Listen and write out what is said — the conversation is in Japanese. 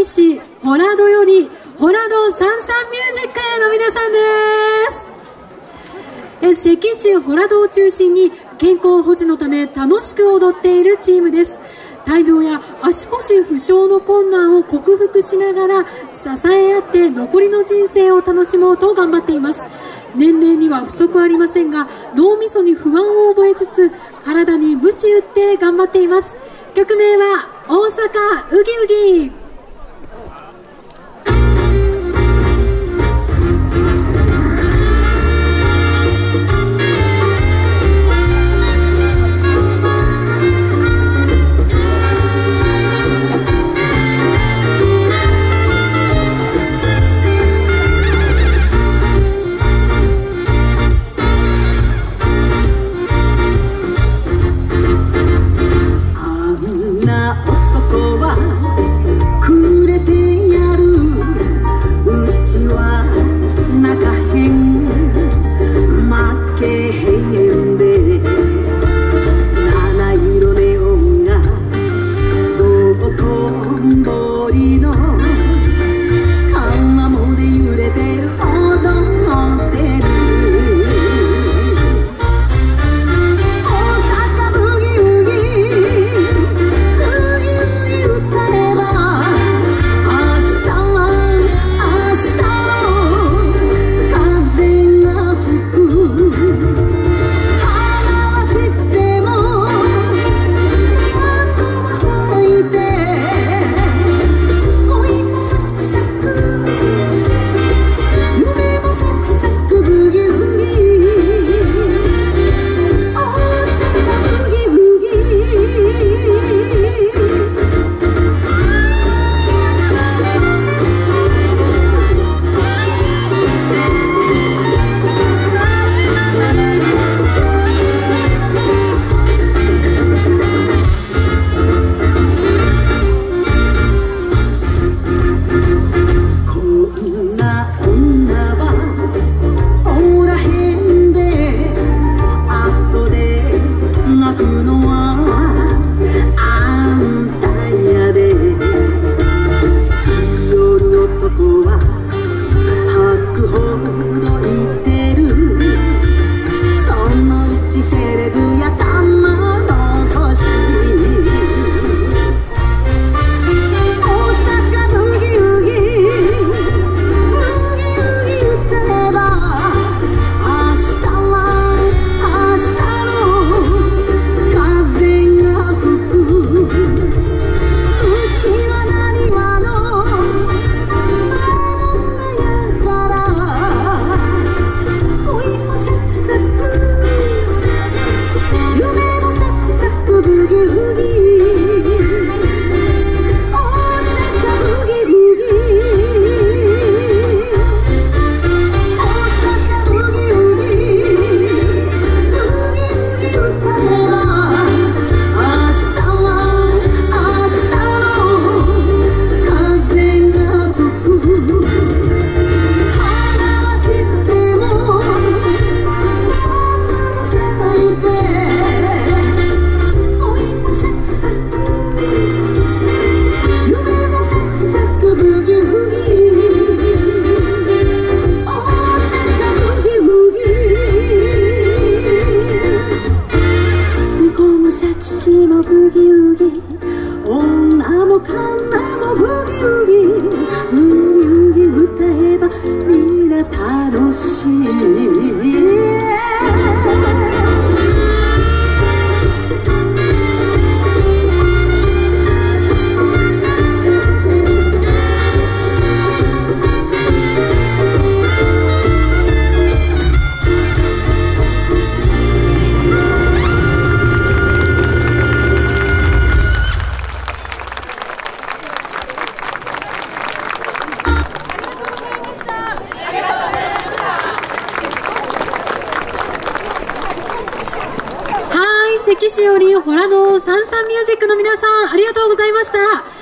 市ホラドよりホラドサンサンミュージックの皆さんです。関市ホラドを中心に健康保持のため楽しく踊っているチームです。大病や足腰負傷の困難を克服しながら支え合って残りの人生を楽しもうと頑張っています。年齢には不足はありませんが、脳みそに不安を覚えつつ体に鞭打って頑張っています。曲名は大阪ウギウギ。関市よりホラドサンサンミュージックの皆さん、ありがとうございました。